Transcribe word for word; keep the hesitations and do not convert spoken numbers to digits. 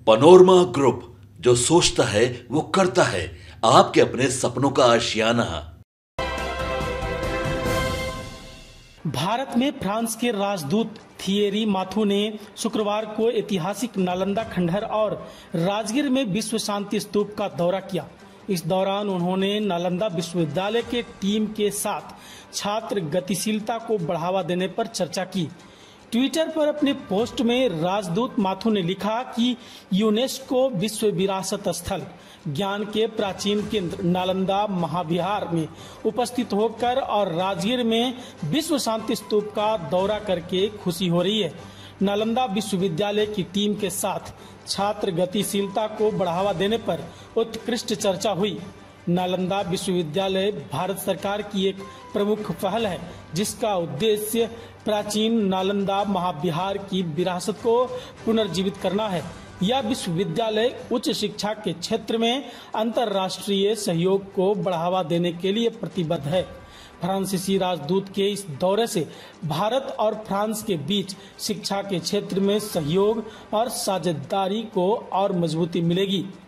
Panorama group, जो सोचता है वो करता है। आपके अपने सपनों का आशियाना। भारत में फ्रांस के राजदूत थियरी माथु ने शुक्रवार को ऐतिहासिक नालंदा खंडहर और राजगीर में विश्व शांति स्तूप का दौरा किया। इस दौरान उन्होंने नालंदा विश्वविद्यालय के टीम के साथ छात्र गतिशीलता को बढ़ावा देने पर चर्चा की। ट्विटर पर अपने पोस्ट में राजदूत माथु ने लिखा कि यूनेस्को विश्व विरासत स्थल ज्ञान के प्राचीन केंद्र नालंदा महाविहार में उपस्थित होकर और राजगीर में विश्व शांति स्तूप का दौरा करके खुशी हो रही है। नालंदा विश्वविद्यालय की टीम के साथ छात्र गतिशीलता को बढ़ावा देने पर उत्कृष्ट चर्चा हुई। नालंदा विश्वविद्यालय भारत सरकार की एक प्रमुख पहल है, जिसका उद्देश्य प्राचीन नालंदा महाविहार की विरासत को पुनर्जीवित करना है। यह विश्वविद्यालय उच्च शिक्षा के क्षेत्र में अंतर्राष्ट्रीय सहयोग को बढ़ावा देने के लिए प्रतिबद्ध है। फ्रांसीसी राजदूत के इस दौरे से भारत और फ्रांस के बीच शिक्षा के क्षेत्र में सहयोग और साझेदारी को और मजबूती मिलेगी।